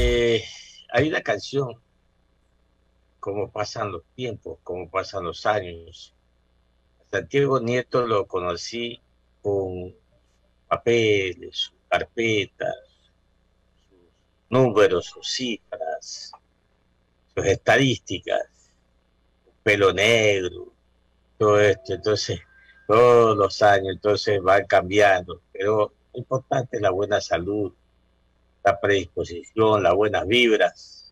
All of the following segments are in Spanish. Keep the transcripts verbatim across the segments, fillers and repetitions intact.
Eh, hay una canción, cómo pasan los tiempos, cómo pasan los años. Santiago Nieto lo conocí con papeles, sus carpetas, sus números, sus cifras, sus estadísticas, pelo negro, todo esto. Entonces, todos los años, entonces van cambiando. Pero lo importante es la buena salud, la predisposición, las buenas vibras,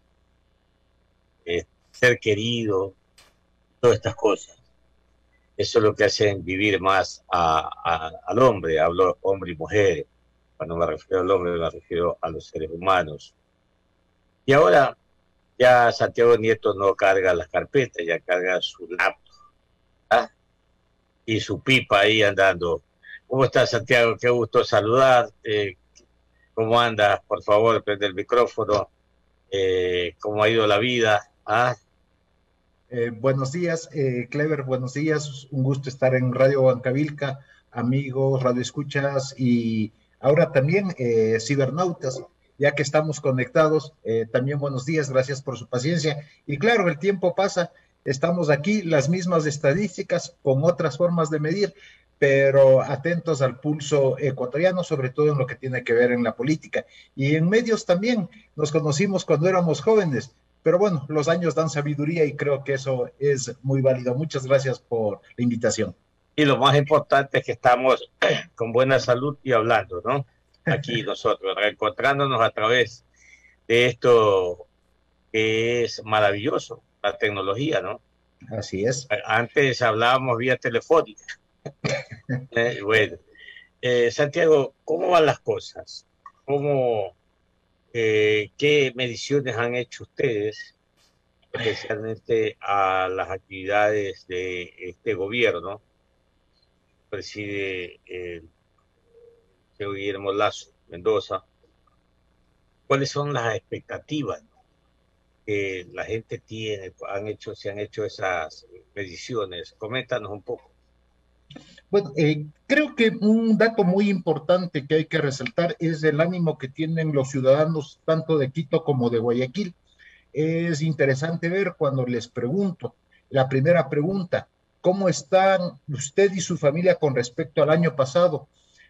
eh, ser querido, todas estas cosas. Eso es lo que hacen vivir más a, a, al hombre. Hablo hombre y mujer. Cuando me refiero al hombre, me refiero a los seres humanos. Y ahora ya Santiago Nieto no carga las carpetas, ya carga su laptop, ¿ah? Y su pipa ahí andando. ¿Cómo estás, Santiago? Qué gusto saludarte. ¿Cómo andas? Por favor, prende el micrófono. Eh, ¿Cómo ha ido la vida? ¿Ah? Eh, buenos días, eh, Clever, buenos días. Un gusto estar en Radio Huancavilca, amigos, radioescuchas y ahora también eh, cibernautas, ya que estamos conectados. Eh, también buenos días, gracias por su paciencia. Y claro, el tiempo pasa, estamos aquí, las mismas estadísticas con otras formas de medir, pero atentos al pulso ecuatoriano, sobre todo en lo que tiene que ver en la política. Y en medios también, nos conocimos cuando éramos jóvenes. Pero bueno, los años dan sabiduría y creo que eso es muy válido. Muchas gracias por la invitación. Y lo más importante es que estamos con buena salud y hablando, ¿no? Aquí nosotros, reencontrándonos a través de esto que es maravilloso, la tecnología, ¿no? Así es. Antes hablábamos vía telefónica. eh, bueno, eh, Santiago, ¿cómo van las cosas? ¿Cómo, eh, qué mediciones han hecho ustedes, especialmente a las actividades de este gobierno? Preside el señor Guillermo Lasso Mendoza. ¿Cuáles son las expectativas, ¿no?, que la gente tiene? Han hecho, se han hecho esas mediciones. Coméntanos un poco. Bueno, eh, creo que un dato muy importante que hay que resaltar es el ánimo que tienen los ciudadanos tanto de Quito como de Guayaquil. Es interesante ver cuando les pregunto, la primera pregunta, ¿cómo están usted y su familia con respecto al año pasado?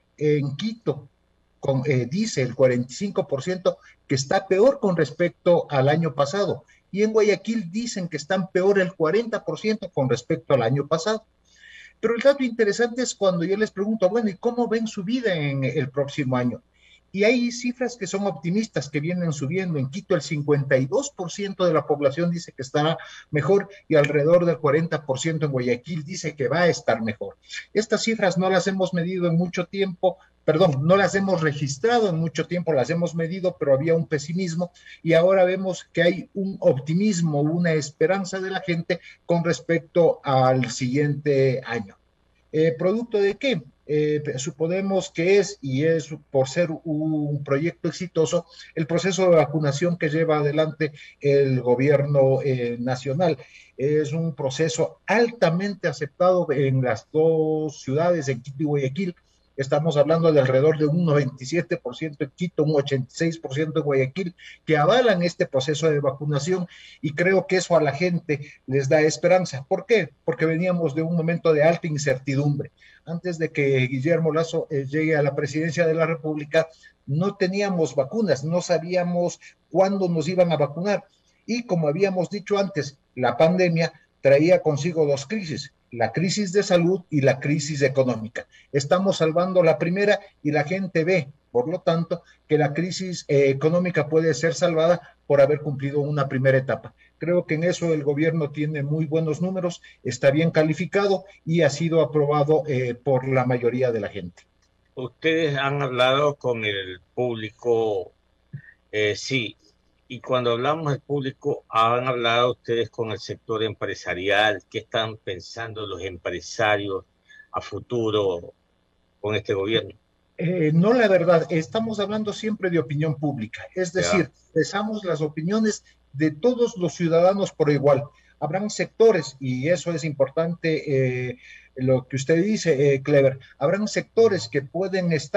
En Quito, con, eh, dice el cuarenta y cinco por ciento que está peor con respecto al año pasado. Y en Guayaquil dicen que están peor el cuarenta por ciento con respecto al año pasado. Pero el dato interesante es cuando yo les pregunto, bueno, ¿y cómo ven su vida en el próximo año? Y hay cifras que son optimistas, que vienen subiendo. En Quito el cincuenta y dos por ciento de la población dice que estará mejor y alrededor del cuarenta por ciento en Guayaquil dice que va a estar mejor. Estas cifras no las hemos medido en mucho tiempo, perdón, no las hemos registrado en mucho tiempo, las hemos medido, pero había un pesimismo y ahora vemos que hay un optimismo, una esperanza de la gente con respecto al siguiente año. Eh, ¿Producto de qué? Eh, suponemos que es, y es por ser un proyecto exitoso, el proceso de vacunación que lleva adelante el gobierno eh, nacional. Es un proceso altamente aceptado en las dos ciudades, en Quito y Guayaquil. Estamos hablando de alrededor de un noventa y siete por ciento en Quito, un ochenta y seis por ciento en Guayaquil, que avalan este proceso de vacunación y creo que eso a la gente les da esperanza. ¿Por qué? Porque veníamos de un momento de alta incertidumbre. Antes de que Guillermo Lasso eh, llegue a la presidencia de la República, no teníamos vacunas, no sabíamos cuándo nos iban a vacunar. Y como habíamos dicho antes, la pandemia traía consigo dos crisis, la crisis de salud y la crisis económica. Estamos salvando la primera y la gente ve, por lo tanto, que la crisis eh, económica puede ser salvada por haber cumplido una primera etapa. Creo que en eso el gobierno tiene muy buenos números, está bien calificado y ha sido aprobado eh, por la mayoría de la gente. Ustedes han hablado con el público, eh, sí, y cuando hablamos del público, han hablado ustedes con el sector empresarial. ¿Qué están pensando los empresarios a futuro con este gobierno? Eh, no, la verdad, estamos hablando siempre de opinión pública, es Ya. decir, expresamos las opiniones de todos los ciudadanos por igual. Habrán sectores, y eso es importante, eh, lo que usted dice, eh, Clever, habrán sectores que pueden estar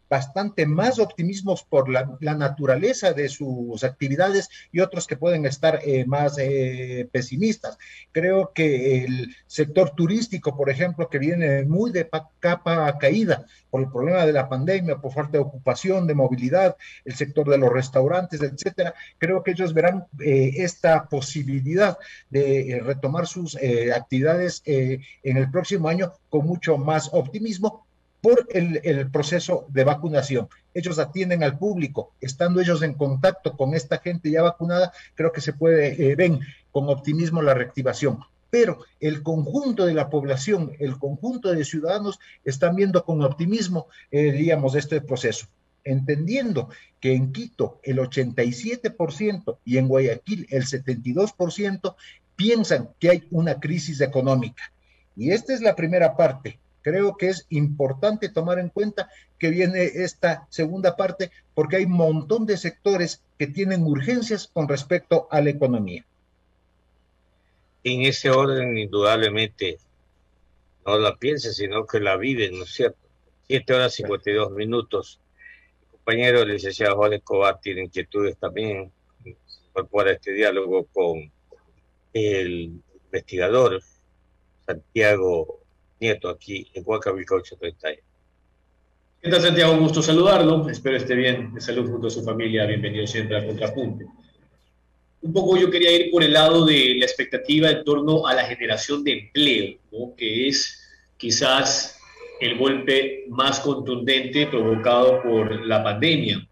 bastante más optimismos por la, la naturaleza de sus actividades y otros que pueden estar eh, más eh, pesimistas. Creo que el sector turístico, por ejemplo, que viene muy de capa caída por el problema de la pandemia, por falta de ocupación, de movilidad, el sector de los restaurantes, etcétera, creo que ellos verán eh, esta posibilidad de eh, retomar sus eh, actividades eh, en el próximo año con mucho más optimismo por el, el proceso de vacunación. Ellos atienden al público, estando ellos en contacto con esta gente ya vacunada, creo que se puede, eh, ven con optimismo la reactivación. Pero el conjunto de la población, el conjunto de ciudadanos están viendo con optimismo, eh, digamos, este proceso, entendiendo que en Quito el ochenta y siete por ciento y en Guayaquil el setenta y dos por ciento piensan que hay una crisis económica. Y esta es la primera parte. Creo que es importante tomar en cuenta que viene esta segunda parte porque hay un montón de sectores que tienen urgencias con respecto a la economía. En ese orden, indudablemente, no la piensen, sino que la viven, ¿no es cierto? Siete horas cincuenta y dos minutos. El compañero el licenciado Juan Escobar tiene inquietudes también. Se incorpora este diálogo con el investigador Santiago Nieto, aquí en Huancavelica ochocientos treinta. ¿Qué tal, Santiago? Un gusto saludarlo. Espero esté bien, de salud junto a su familia. Bienvenido siempre al Contrapunto. Un poco yo quería ir por el lado de la expectativa en torno a la generación de empleo, ¿no? Que es quizás el golpe más contundente provocado por la pandemia.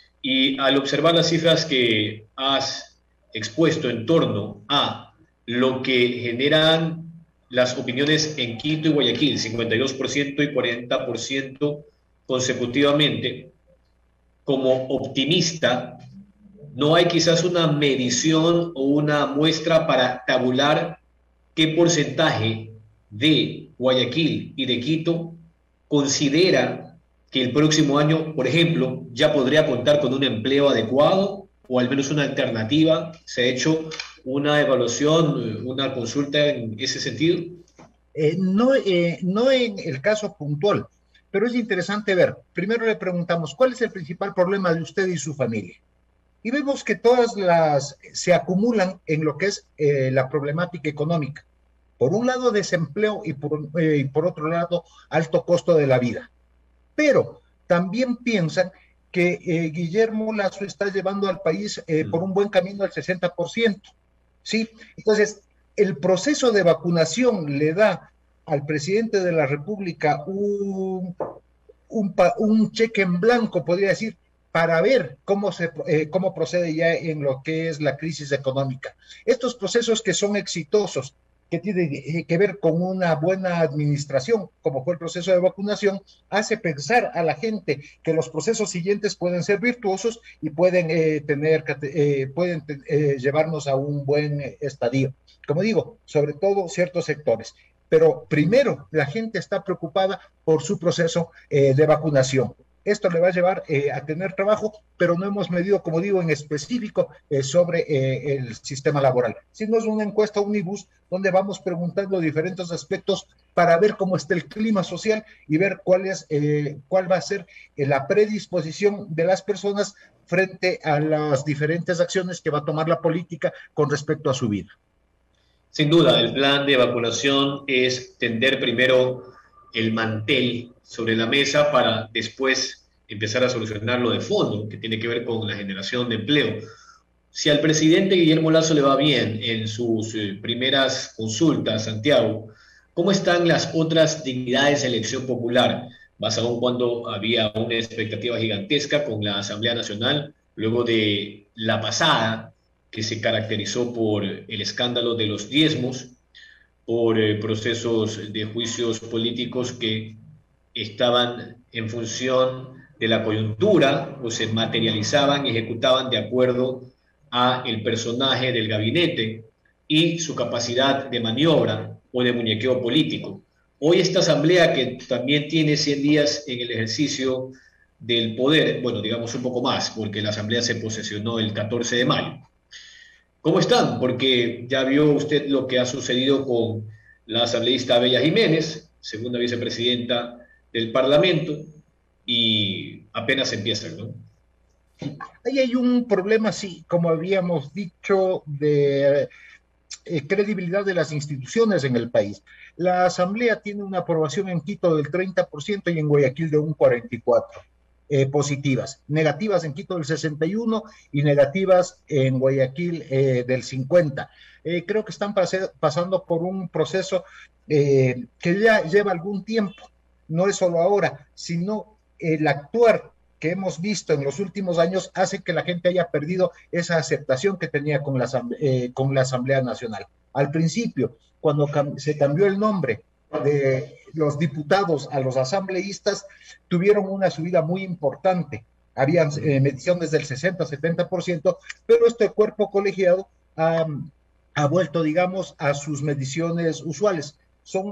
Y al observar las cifras que has expuesto en torno a lo que generan las opiniones en Quito y Guayaquil, cincuenta y dos por ciento y cuarenta por ciento consecutivamente, como optimista, no hay quizás una medición o una muestra para tabular qué porcentaje de Guayaquil y de Quito considera que el próximo año, por ejemplo, ya podría contar con un empleo adecuado o al menos una alternativa. ¿Se ha hecho una evaluación, una consulta en ese sentido? Eh, no, eh, no en el caso puntual, pero es interesante ver. Primero le preguntamos, ¿cuál es el principal problema de usted y su familia? Y vemos que todas las se acumulan en lo que es eh, la problemática económica. Por un lado, desempleo y por, eh, y por otro lado, alto costo de la vida. Pero también piensan que eh, Guillermo Lasso está llevando al país eh, por un buen camino al sesenta por ciento. ¿Sí? Entonces, el proceso de vacunación le da al presidente de la República un, un, un cheque en blanco, podría decir, para ver cómo, se, eh, cómo procede ya en lo que es la crisis económica. Estos procesos que son exitosos, que tienen que ver con una buena administración, como fue el proceso de vacunación, hace pensar a la gente que los procesos siguientes pueden ser virtuosos y pueden, eh, tener, eh, pueden eh, llevarnos a un buen estadio. Como digo, sobre todo ciertos sectores. Pero primero, la gente está preocupada por su proceso eh, de vacunación. Esto le va a llevar eh, a tener trabajo, pero no hemos medido, como digo, en específico eh, sobre eh, el sistema laboral. Sino es una encuesta Unibus donde vamos preguntando diferentes aspectos para ver cómo está el clima social y ver cuál, es, eh, cuál va a ser eh, la predisposición de las personas frente a las diferentes acciones que va a tomar la política con respecto a su vida. Sin duda, el plan de vacunación es tender primero el mantel sobre la mesa para después empezar a solucionar lo de fondo, que tiene que ver con la generación de empleo. Si al presidente Guillermo Lasso le va bien en sus eh, primeras consultas, Santiago, ¿cómo están las otras dignidades de elección popular? Más aún cuando había una expectativa gigantesca con la Asamblea Nacional, luego de la pasada, que se caracterizó por el escándalo de los diezmos, por eh, procesos de juicios políticos que estaban en función de la coyuntura o se materializaban y ejecutaban de acuerdo a el personaje del gabinete y su capacidad de maniobra o de muñequeo político. Hoy esta asamblea, que también tiene cien días en el ejercicio del poder, bueno, digamos un poco más, porque la asamblea se posesionó el catorce de mayo. ¿Cómo están? Porque ya vio usted lo que ha sucedido con la asambleísta Bella Jiménez, segunda vicepresidenta del Parlamento, y apenas empiezan, ¿no? Ahí hay un problema, sí, como habíamos dicho, de eh, credibilidad de las instituciones en el país. La Asamblea tiene una aprobación en Quito del treinta por ciento y en Guayaquil de un cuarenta y cuatro por ciento. Eh, positivas, negativas en Quito del sesenta y uno y negativas en Guayaquil eh, del cincuenta. Eh, creo que están pas- pasando por un proceso eh, que ya lleva algún tiempo, no es solo ahora, sino el actuar que hemos visto en los últimos años hace que la gente haya perdido esa aceptación que tenía con la, eh, con la Asamblea Nacional. Al principio, cuando cam se cambió el nombre de los diputados a los asambleístas, tuvieron una subida muy importante. Habían eh, mediciones del sesenta, setenta por ciento, pero este cuerpo colegiado ha, ha vuelto, digamos, a sus mediciones usuales. Son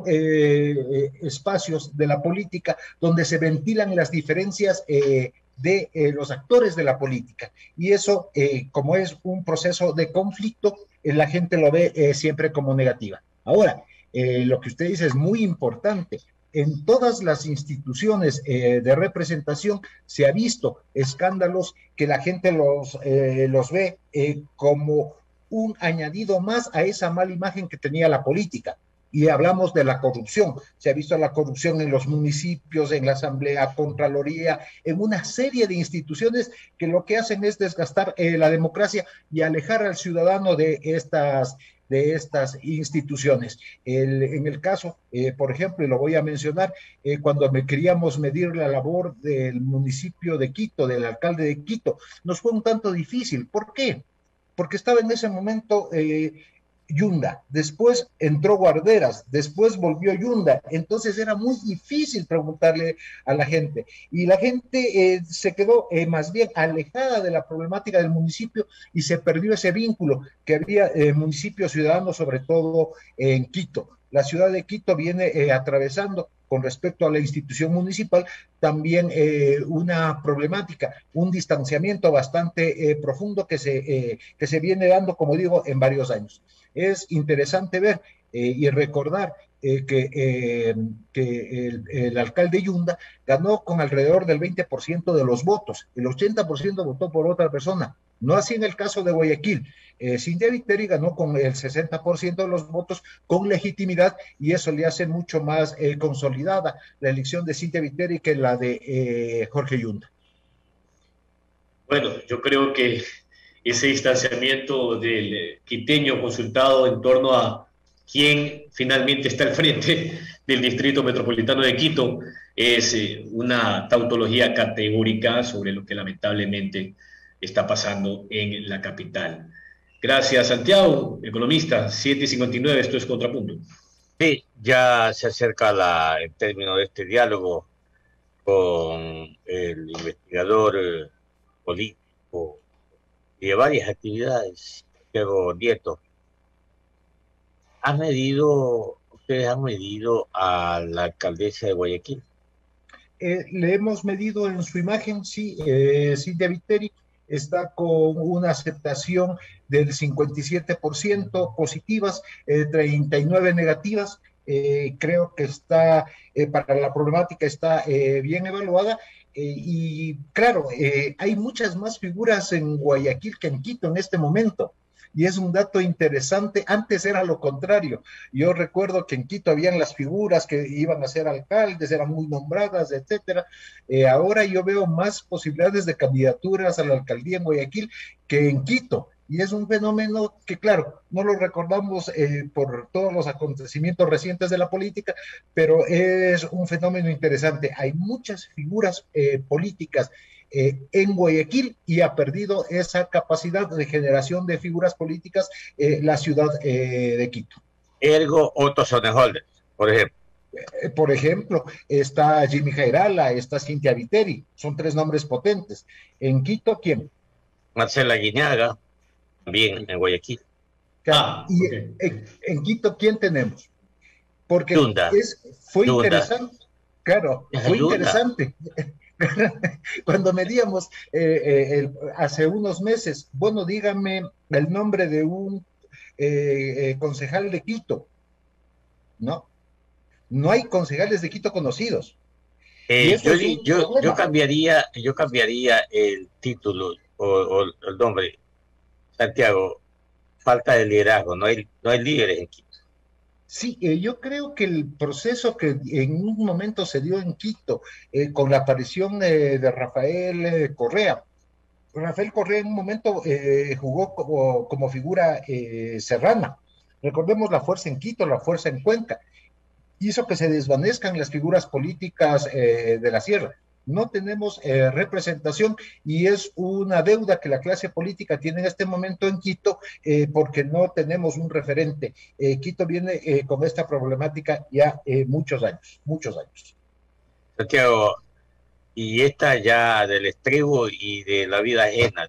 eh, espacios de la política donde se ventilan las diferencias eh, de eh, los actores de la política. Y eso, eh, como es un proceso de conflicto, eh, la gente lo ve eh, siempre como negativa. Ahora, eh, lo que usted dice es muy importante. En todas las instituciones eh, de representación se ha visto escándalos que la gente los, eh, los ve eh, como un añadido más a esa mala imagen que tenía la política. Y hablamos de la corrupción. Se ha visto la corrupción en los municipios, en la Asamblea, Contraloría, en una serie de instituciones que lo que hacen es desgastar eh, la democracia y alejar al ciudadano de estas de estas instituciones. El, en el caso, eh, por ejemplo, y lo voy a mencionar, eh, cuando me queríamos medir la labor del municipio de Quito, del alcalde de Quito, nos fue un tanto difícil. ¿Por qué? Porque estaba en ese momento eh, Yunda, después entró Guarderas, después volvió Yunda, entonces era muy difícil preguntarle a la gente, y la gente eh, se quedó eh, más bien alejada de la problemática del municipio y se perdió ese vínculo que había eh, municipio ciudadano, sobre todo eh, en Quito. La ciudad de Quito viene eh, atravesando con respecto a la institución municipal, también eh, una problemática, un distanciamiento bastante eh, profundo que se, eh, que se viene dando, como digo, en varios años. Es interesante ver eh, y recordar eh, que, eh, que el, el, alcalde Yunda ganó con alrededor del veinte por ciento de los votos, el ochenta por ciento votó por otra persona, no así en el caso de Guayaquil. Eh, Cintia Viteri ganó con el sesenta por ciento de los votos con legitimidad y eso le hace mucho más eh, consolidada la elección de Cintia Viteri que la de eh, Jorge Yunda. Bueno, yo creo que ese distanciamiento del quiteño consultado en torno a quién finalmente está al frente del Distrito Metropolitano de Quito es eh, una tautología categórica sobre lo que lamentablemente está pasando en la capital. Gracias, Santiago, economista, siete cincuenta y nueve, esto es Contrapunto. Sí, ya se acerca la, el término de este diálogo con el investigador eh, político y de varias actividades, Santiago Nieto. ¿Han medido, ustedes han medido a la alcaldesa de Guayaquil? Eh, le hemos medido en su imagen, sí, eh, Cintia Viteri está con una aceptación del cincuenta y siete por ciento positivas, eh, treinta y nueve negativas. Eh, creo que está, eh, para la problemática está eh, bien evaluada. Eh, y claro, eh, hay muchas más figuras en Guayaquil que en Quito en este momento. Y es un dato interesante, antes era lo contrario. Yo recuerdo que en Quito habían las figuras que iban a ser alcaldes, eran muy nombradas, etcétera. Eh, ahora yo veo más posibilidades de candidaturas a la alcaldía en Guayaquil que en Quito. Y es un fenómeno que, claro, no lo recordamos eh, por todos los acontecimientos recientes de la política, pero es un fenómeno interesante. Hay muchas figuras eh, políticas Eh, en Guayaquil y ha perdido esa capacidad de generación de figuras políticas eh, la ciudad eh, de Quito. Ergo Otto Sonnenholder, por ejemplo. Eh, por ejemplo, está Jimmy Jairala, está Cintia Viteri, son tres nombres potentes. En Quito, ¿quién? Marcela Guiñaga, también en Guayaquil. Ah, y okay. en, en Quito, ¿quién tenemos? Porque Yunda. Es, fue Yunda. interesante, claro, fue Yunda. interesante. Cuando medíamos eh, eh, el, hace unos meses, bueno, dígame el nombre de un eh, eh, concejal de Quito. No, no hay concejales de Quito conocidos. Eh, yo, yo, yo cambiaría, yo cambiaría el título o, o el nombre, Santiago, falta de liderazgo, no hay, no hay líderes en Quito. Sí, eh, yo creo que el proceso que en un momento se dio en Quito, eh, con la aparición eh, de Rafael eh, Correa, Rafael Correa en un momento eh, jugó como, como figura eh, serrana. Recordemos la fuerza en Quito, la fuerza en Cuenca. Hizo que se desvanezcan las figuras políticas eh, de la sierra. No tenemos eh, representación y es una deuda que la clase política tiene en este momento en Quito eh, porque no tenemos un referente. Eh, Quito viene eh, con esta problemática ya eh, muchos años, muchos años. Santiago, y esta ya del estribo y de la vida ajena,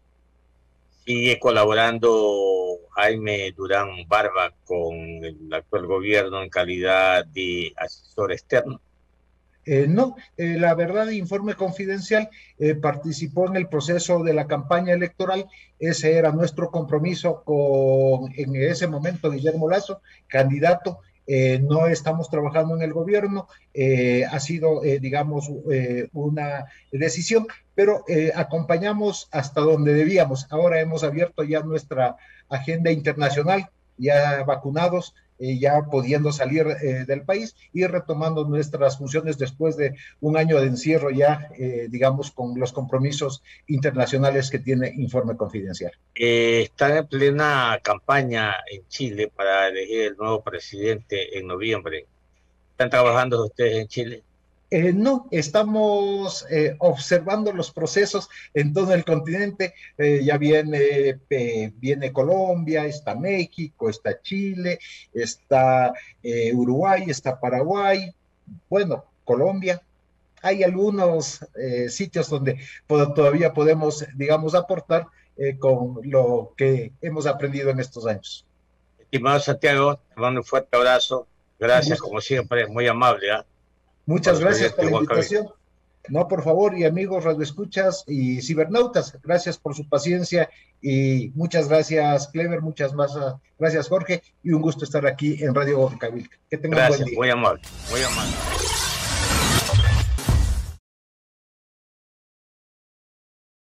sigue colaborando Jaime Durán Barba con el actual gobierno en calidad de asesor externo. Eh, no, eh, la verdad, Informe Confidencial eh, participó en el proceso de la campaña electoral. Ese era nuestro compromiso con, en ese momento, Guillermo Lazo, candidato. Eh, no estamos trabajando en el gobierno, eh, ha sido, eh, digamos, eh, una decisión, pero eh, acompañamos hasta donde debíamos. Ahora hemos abierto ya nuestra agenda internacional, ya vacunados, eh, ya pudiendo salir eh, del país y retomando nuestras funciones después de un año de encierro ya, eh, digamos, con los compromisos internacionales que tiene Informe Confidencial. Eh, están en plena campaña en Chile para elegir el nuevo presidente en noviembre. ¿Están trabajando ustedes en Chile? Eh, no, estamos eh, observando los procesos en todo el continente. Eh, ya viene, eh, viene Colombia, está México, está Chile, está eh, Uruguay, está Paraguay, bueno, Colombia. Hay algunos eh, sitios donde todavía podemos, digamos, aportar eh, con lo que hemos aprendido en estos años. Estimado Santiago, te mando un fuerte abrazo. Gracias, como siempre, muy amable. ¿eh? Muchas gracias por la invitación. No, por favor, y amigos radioescuchas y cibernautas, gracias por su paciencia y muchas gracias, Clever, muchas más gracias, Jorge, y un gusto estar aquí en Radio Cabilca. Que tengan gracias, buen día. Muy amable, muy amable.